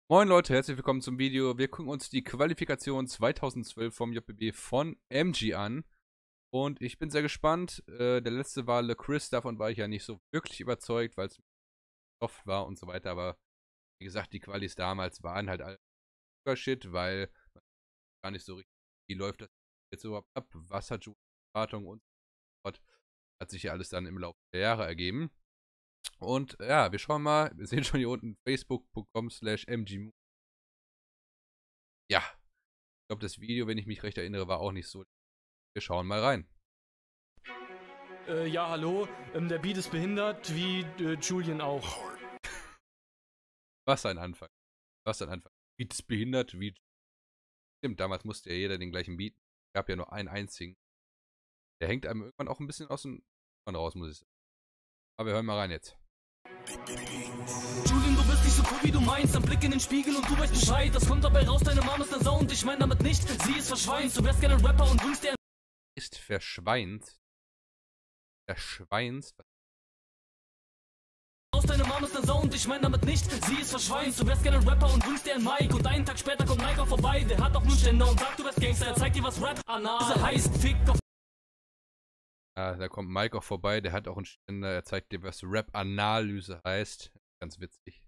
Moin Leute, herzlich willkommen zum Video. Wir gucken uns die Qualifikation 2012 vom JBB von MG an. Und ich bin sehr gespannt. Der letzte war LeChris, davon war ich ja nicht so wirklich überzeugt, weil es soft war und so weiter. Aber wie gesagt, die Qualis damals waren halt alle Shit, weil man gar nicht so richtig, wie läuft das jetzt überhaupt ab, was hat Erwartung und so fort. Hat sich ja alles dann im Laufe der Jahre ergeben. Und ja, wir schauen mal, wir sehen schon hier unten facebook.com/mg. Ja, ich glaube, das Video, wenn ich mich recht erinnere, war auch nicht so. Wir schauen mal rein. Ja, hallo. Der Beat ist behindert, wie Julian auch. Was ein Anfang. Was ein Anfang. Beat ist behindert, wie. Stimmt, damals musste ja jeder den gleichen Beat. Es gab ja nur einen einzigen. Der hängt einem irgendwann auch ein bisschen aus dem raus, muss ich sagen. Aber wir hören mal rein jetzt. Julian, du bist nicht so cool, wie du meinst. Ein Blick in den Spiegel und du weißt Bescheid. Das kommt dabei raus, deine Mama ist eine Sau und ich meine damit nicht, sie ist verschweint. Du wärst gerne ein Rapper und wünschst dir Ist verschweint. Verschweinst. aus, deine Mama ist eine Sau und ich meine damit nicht, sie ist verschweint. Du wärst gerne ein Rapper und wünschst dir ein Mic. Und einen Tag später kommt Mike auch vorbei. Der hat auch nur Ständer und sagt, du wärst Gangster. Er zeigt dir, was Rap anal heißt. Fick auf. Ja, da kommt Mike auch vorbei. Der hat auch einen Ständer. Er zeigt dir, was Rap-Analyse heißt. Ganz witzig.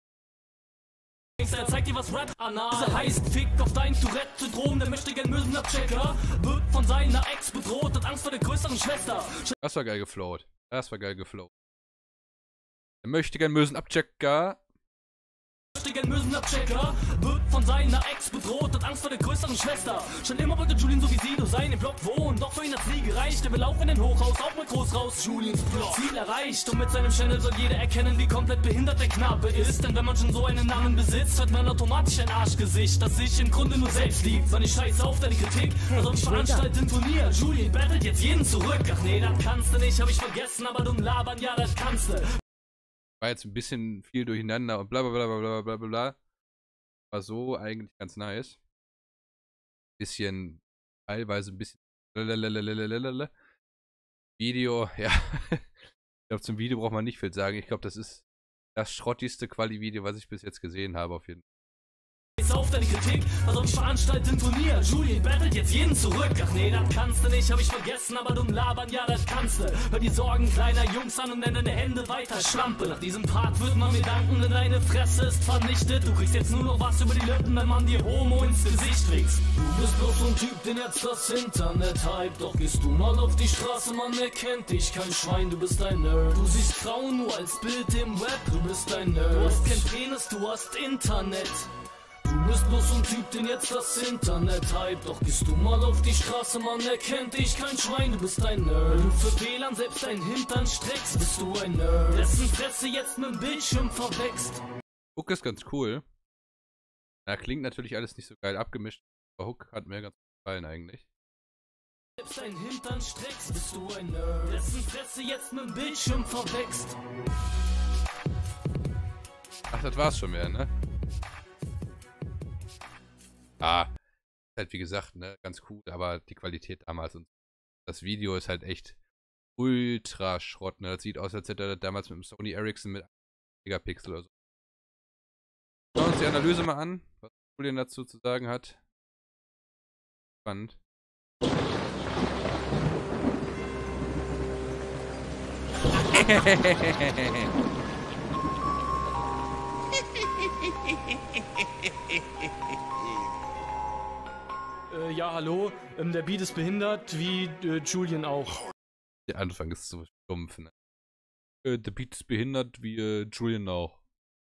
Er zeigt dir, was Rap Anal heißt. Fick auf dein Tourette-Syndrom. Der möchte gern Mösenabchecker. Wird von seiner Ex bedroht. Hat Angst vor der größeren Schwester. Das war geil geflowt. Das war geil geflowt. Er möchte gern Mösenabchecker. Mösenabchecker. Wird von seiner Ex bedroht. Hat Angst vor der größeren Schwester. Schon immer wollte Julian so wie sie nur sein im Block wohnen. Doch für ihn hat's nie gereicht. Er will auch in den Hochhaus, auch mal groß raus. Julians Block. Ziel erreicht. Und mit seinem Channel soll jeder erkennen, wie komplett behindert der Knabe ist. Denn wenn man schon so einen Namen besitzt, hat man automatisch ein Arschgesicht, das sich im Grunde nur selbst liebt. Mann, ich scheiße auf deine Kritik. Also ich veranstalte ein Turnier. Julian battelt jetzt jeden zurück. Ach nee, das kannst du nicht, hab ich vergessen. Aber dumm labern, ja, das kannst du. War jetzt ein bisschen viel durcheinander und bla bla bla bla bla bla bla. War so eigentlich ganz nice. Bisschen, teilweise ein bisschen Video, ja. Ich glaube, zum Video braucht man nicht viel sagen. Ich glaube, das ist das schrottigste Quali-Video, was ich bis jetzt gesehen habe, auf jeden Fall. Auf deine Kritik, also ich veranstalte ein Turnier. Julian battelt jetzt jeden zurück. Ach nee, das kannst du nicht, hab ich vergessen, aber dumm labern, ja, das kannst du. Hör die Sorgen kleiner Jungs an und nenn deine Hände weiter Schlampe. Nach diesem Part wird man mir danken, denn deine Fresse ist vernichtet. Du kriegst jetzt nur noch was über die Lippen, wenn man dir Homo ins Gesicht wichst. Du bist bloß so ein Typ, den jetzt das Internet hype. Doch gehst du mal auf die Straße, man erkennt dich kein Schwein, du bist ein Nerd. Du siehst Frauen nur als Bild im Web, du bist ein Nerd. Du hast kein Penis, du hast Internet. Du bist bloß so ein Typ, den jetzt das Internet hype. Doch gehst du mal auf die Straße, man erkennt dich kein Schwein, du bist ein Nerd. Wenn du für WLAN selbst dein Hintern streckst, bist du ein Nerd. Dessen Fresse jetzt mit dem Bildschirm verwächst. Hook ist ganz cool. Ja, klingt natürlich alles nicht so geil abgemischt, aber Hook hat mir ganz gefallen eigentlich. Selbst dein Hintern streckst, bist du ein Nerd. Dessen Fresse jetzt mit dem Bildschirm verwächst. Ach, das war's schon wieder, ne? Ah, halt wie gesagt, ne, ganz cool, aber die Qualität damals und das Video ist halt echt ultra Schrott, ne? Das sieht aus, als hätte er das damals mit dem Sony Ericsson mit 1 Megapixel oder so. Schauen wir uns die Analyse mal an, was Julian dazu zu sagen hat. Spannend. Ja, hallo. Der Beat ist behindert, wie Julian auch. Der Anfang ist so stumpf, ne? Der Beat ist behindert, wie Julian auch.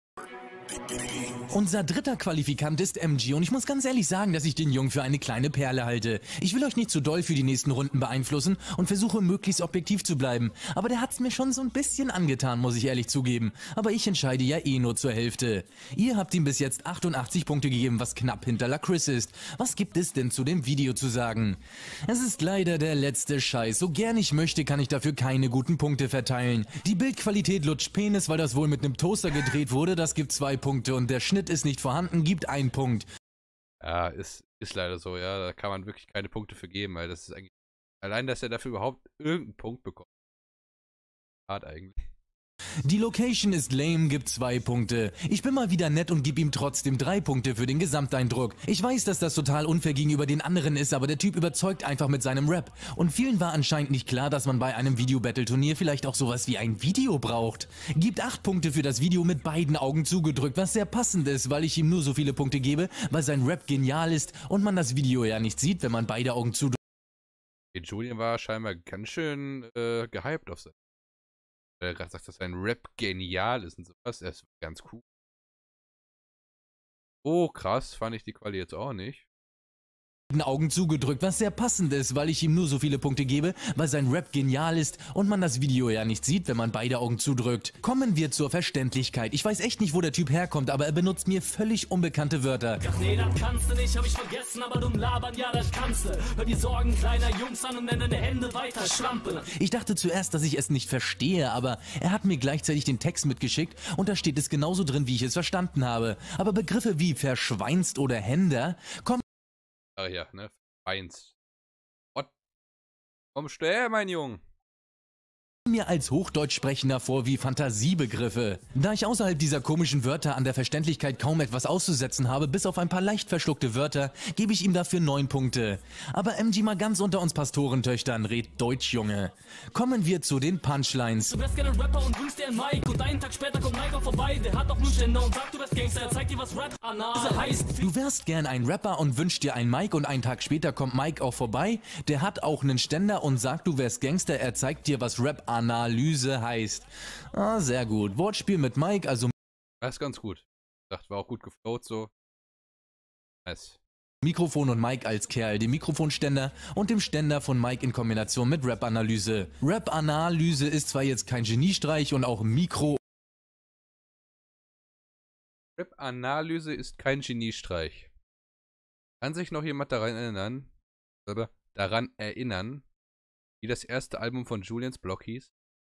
Unser dritter Qualifikant ist MG und ich muss ganz ehrlich sagen, dass ich den Jungen für eine kleine Perle halte. Ich will euch nicht zu doll für die nächsten Runden beeinflussen und versuche möglichst objektiv zu bleiben. Aber der hat's mir schon so ein bisschen angetan, muss ich ehrlich zugeben. Aber ich entscheide ja eh nur zur Hälfte. Ihr habt ihm bis jetzt 88 Punkte gegeben, was knapp hinter LeChris ist. Was gibt es denn zu dem Video zu sagen? Es ist leider der letzte Scheiß. So gern ich möchte, kann ich dafür keine guten Punkte verteilen. Die Bildqualität lutscht Penis, weil das wohl mit einem Toaster gedreht wurde, das gibt 2 Punkte und der Schnitt ist nicht vorhanden, gibt 1 Punkt. Ja, ist leider so, ja. Da kann man wirklich keine Punkte für geben, weil das ist eigentlich. Allein, dass er dafür überhaupt irgendeinen Punkt bekommt. Hart eigentlich. Die Location ist lame, gibt 2 Punkte. Ich bin mal wieder nett und gebe ihm trotzdem 3 Punkte für den Gesamteindruck. Ich weiß, dass das total unfair gegenüber den anderen ist, aber der Typ überzeugt einfach mit seinem Rap. Und vielen war anscheinend nicht klar, dass man bei einem Video-Battle-Turnier vielleicht auch sowas wie ein Video braucht. Gibt 8 Punkte für das Video mit beiden Augen zugedrückt, was sehr passend ist, weil ich ihm nur so viele Punkte gebe, weil sein Rap genial ist und man das Video ja nicht sieht, wenn man beide Augen zudrückt. Julian war scheinbar ganz schön gehypt auf sein. Weil er gerade sagt, dass sein Rap genial ist und sowas. Er ist ganz cool. Oh, krass, fand ich die Quali jetzt auch nicht. Augen zugedrückt, was sehr passend ist, weil ich ihm nur so viele Punkte gebe, weil sein Rap genial ist und man das Video ja nicht sieht, wenn man beide Augen zudrückt. Kommen wir zur Verständlichkeit. Ich weiß echt nicht, wo der Typ herkommt, aber er benutzt mir völlig unbekannte Wörter. Ach nee, das kannst du nicht, hab ich vergessen, aber dumm labern, ja, das kannst du. Hör die Sorgen kleiner Jungs an und nenn deine Hände weiter Schlampe. Ich dachte zuerst, dass ich es nicht verstehe, aber er hat mir gleichzeitig den Text mitgeschickt und da steht es genauso drin, wie ich es verstanden habe. Aber Begriffe wie verschweinst oder Händer kommen Ach ja, ne? Eins. What? Komm schnell, mein Junge. mir als Hochdeutschsprechender vor wie Fantasiebegriffe. Da ich außerhalb dieser komischen Wörter an der Verständlichkeit kaum etwas auszusetzen habe, bis auf ein paar leicht verschluckte Wörter, gebe ich ihm dafür 9 Punkte. Aber MG mal ganz unter uns Pastorentöchtern, red Deutsch, Junge. Kommen wir zu den Punchlines. Du wärst gerne Rapper und wünschst dir einen Mike und einen Tag später kommt Mike auch vorbei, der hat auch nur Ständer und sagt, du wärst Gangster, er zeigt dir, was Rap heißt. Du wärst gern ein Rapper und wünschst dir einen Mike und einen Tag später kommt Mike auch vorbei, der hat auch einen Ständer und sagt, du wärst Gangster, er zeigt dir, was Rap-Analyse heißt. Ah, sehr gut. Wortspiel mit Mike, also Das ist ganz gut. Ich dachte, war auch gut geflowt so. Nice. Mikrofon und Mike als Kerl, dem Mikrofonständer und dem Ständer von Mike in Kombination mit Rap-Analyse. Rap-Analyse ist zwar jetzt kein Geniestreich und auch Rap-Analyse ist kein Geniestreich. Kann sich noch jemand daran erinnern, wie das erste Album von Julians Block hieß?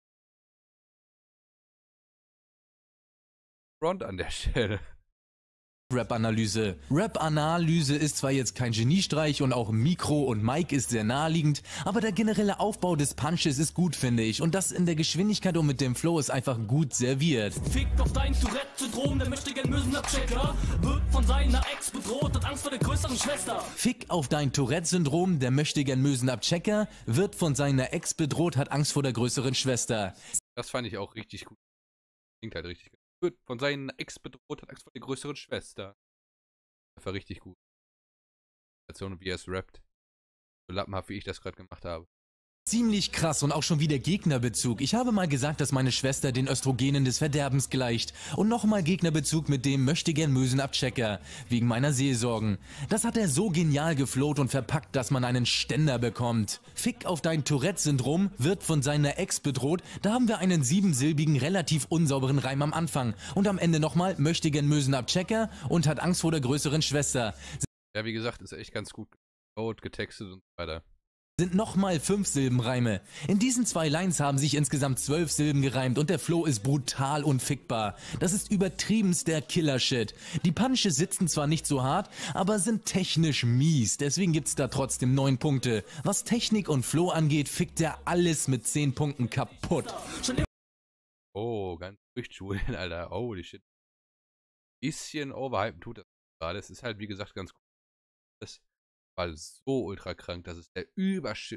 Front an der Stelle. Rap-Analyse. Rap-Analyse ist zwar jetzt kein Geniestreich und auch Mikro und Mike ist sehr naheliegend, aber der generelle Aufbau des Punches ist gut, finde ich. Und das in der Geschwindigkeit und mit dem Flow ist einfach gut serviert. Fick auf dein Tourette-Syndrom, der möchte gern Mösenabchecker, wird von seiner Ex bedroht, hat Angst vor der größeren Schwester. Fick auf dein Tourette-Syndrom, der möchte gern Mösenabchecker, wird von seiner Ex bedroht, hat Angst vor der größeren Schwester. Das fand ich auch richtig gut. Klingt halt richtig gut. Wird von seinen Ex bedroht, hat Angst vor der größeren Schwester. Das war richtig gut. Wie er es rappt. So lappenhaft, wie ich das gerade gemacht habe. Ziemlich krass und auch schon wieder Gegnerbezug. Ich habe mal gesagt, dass meine Schwester den Östrogenen des Verderbens gleicht. Und nochmal Gegnerbezug mit dem möchte gern Mösenabchecker. Wegen meiner Seelsorgen. Das hat er so genial geflowt und verpackt, dass man einen Ständer bekommt. Fick auf dein Tourette-Syndrom, wird von seiner Ex bedroht. Da haben wir einen 7-silbigen, relativ unsauberen Reim am Anfang. Und am Ende nochmal möchte gern Mösenabchecker und hat Angst vor der größeren Schwester. Ja, wie gesagt, ist echt ganz gut geflowt, getextet und so weiter. Sind nochmal 5 Silbenreime. In diesen 2 Lines haben sich insgesamt 12 Silben gereimt und der Flow ist brutal und fickbar. Das ist übertriebenst der Killer-Shit. Die Punches sitzen zwar nicht so hart, aber sind technisch mies, deswegen gibt's da trotzdem 9 Punkte. Was Technik und Flow angeht, fickt er alles mit 10 Punkten kaputt. Oh, ganz ruhig, Julian, Alter. Holy shit. Bisschen overhypen tut das gerade. Es ist halt, wie gesagt, ganz cool. Das war so ultra krank, das ist der Übershit.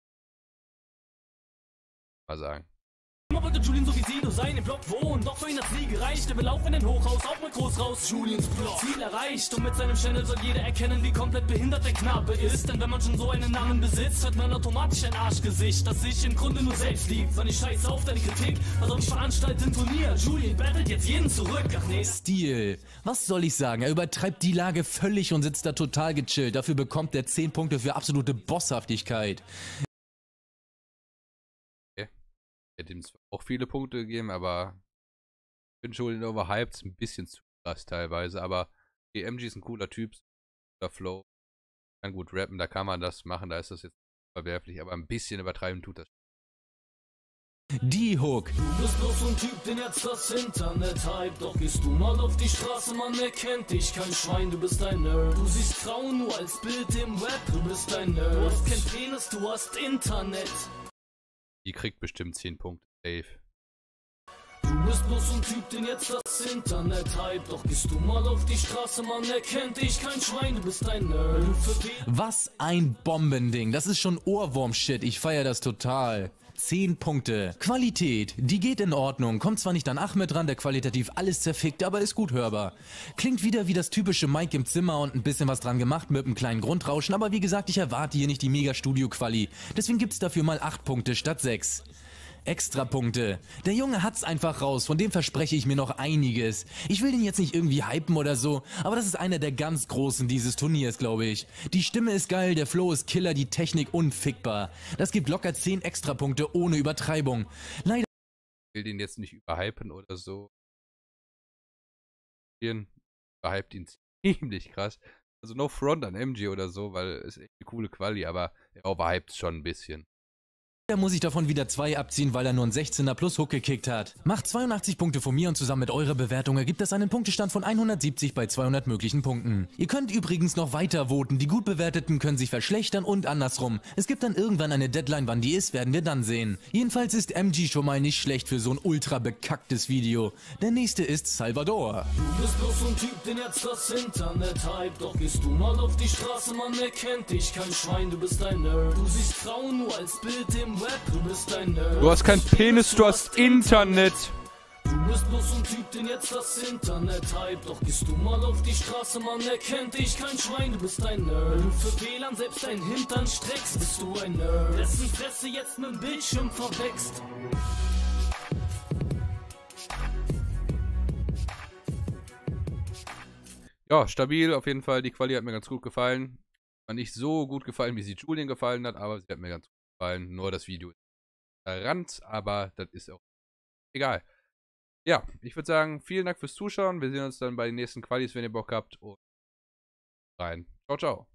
Mal sagen. Immer wollte Julian so wie sie nur sein im Block wohnen, doch für ihn hat's nie gereicht. Er will auch in den Hochhaus, auch mal groß raus. Julians Block. Ziel erreicht und mit seinem Channel soll jeder erkennen, wie komplett behindert der Knabe ist. Denn wenn man schon so einen Namen besitzt, hat man automatisch ein Arschgesicht, das sich im Grunde nur selbst liebt. Wenn ich scheiße auf deine Kritik, also ich veranstalte ein Turnier. Julian battelt jetzt jeden zurück, ach nee. Stil. Was soll ich sagen? Er übertreibt die Lage völlig und sitzt da total gechillt. Dafür bekommt er 10 Punkte für absolute Bosshaftigkeit. Ich hätte ihm zwar auch viele Punkte gegeben, aber ich bin schon overhyped, ein bisschen zu krass teilweise, aber MG ist ein cooler Typ, cooler Flow, kann gut rappen, da kann man das machen, da ist das jetzt verwerflich, aber ein bisschen übertreiben tut das. Die Hook. Du bist bloß so ein Typ, den jetzt das Internet hype. Doch gehst du mal auf die Straße, man erkennt dich, kein Schwein, du bist ein Nerd. Du siehst Frauen nur als Bild im Web, du bist ein Nerd. Du hast kein Penis, du hast Internet. Die kriegt bestimmt 10 Punkte, safe. Du bist bloß ein Typ, den jetzt das Internet hype. Doch gehst du mal auf die Straße, man erkennt dich kein Schwein, du bist ein Nerd. Was ein Bombending. Das ist schon Ohrwurm-Shit. Ich feiere das total. 10 Punkte. Qualität, die geht in Ordnung. Kommt zwar nicht an Ahmed ran, der qualitativ alles zerfickt, aber ist gut hörbar. Klingt wieder wie das typische Mike im Zimmer und ein bisschen was dran gemacht mit einem kleinen Grundrauschen, aber wie gesagt, ich erwarte hier nicht die Mega-Studio-Quali. Deswegen gibt's dafür mal 8 Punkte statt 6. Extrapunkte. Der Junge hat's einfach raus, von dem verspreche ich mir noch einiges. Ich will den jetzt nicht irgendwie hypen oder so, aber das ist einer der ganz Großen dieses Turniers, glaube ich. Die Stimme ist geil, der Flow ist Killer, die Technik unfickbar. Das gibt locker 10 Extrapunkte ohne Übertreibung. Leider Ich will den jetzt nicht überhypen oder so. Überhypt ihn ziemlich krass. Also no front an MG oder so, weil es echt eine coole Quali, aber er overhypt schon ein bisschen. muss ich davon wieder 2 abziehen, weil er nur einen 16er plus Hook gekickt hat. Macht 82 Punkte von mir und zusammen mit eurer Bewertung ergibt das einen Punktestand von 170 bei 200 möglichen Punkten. Ihr könnt übrigens noch weiter voten, die gut bewerteten können sich verschlechtern und andersrum. Es gibt dann irgendwann eine Deadline, wann die ist, werden wir dann sehen. Jedenfalls ist MG schon mal nicht schlecht für so ein ultra bekacktes Video. Der nächste ist Salvador. Du bist bloß ein Typ, den jetzt das Internet hype. Doch gehst du mal auf die Straße, man erkennt dich kein Schwein, du bist ein Nerd. Du siehst Frauen nur als Bild im Web, du bist ein Nerd. Du hast kein Penis, du hast Internet. Du bist bloß ein Typ, den jetzt das Internet hype. Doch gehst du mal auf die Straße, man erkennt dich kein Schwein, du bist ein Nerd. Wenn du für WLAN selbst dein Hintern streckst, bist du ein Nerd. Dessen Fresse jetzt mit dem Bildschirm verwächst. Ja, stabil auf jeden Fall. Die Quali hat mir ganz gut gefallen. War nicht so gut gefallen, wie sie Julian gefallen hat, aber sie hat mir ganz gut gefallen. Nur das Video ist Rand, aber das ist auch egal. Ja, ich würde sagen, vielen Dank fürs Zuschauen. Wir sehen uns dann bei den nächsten Qualis, wenn ihr Bock habt. Und rein. Ciao, ciao.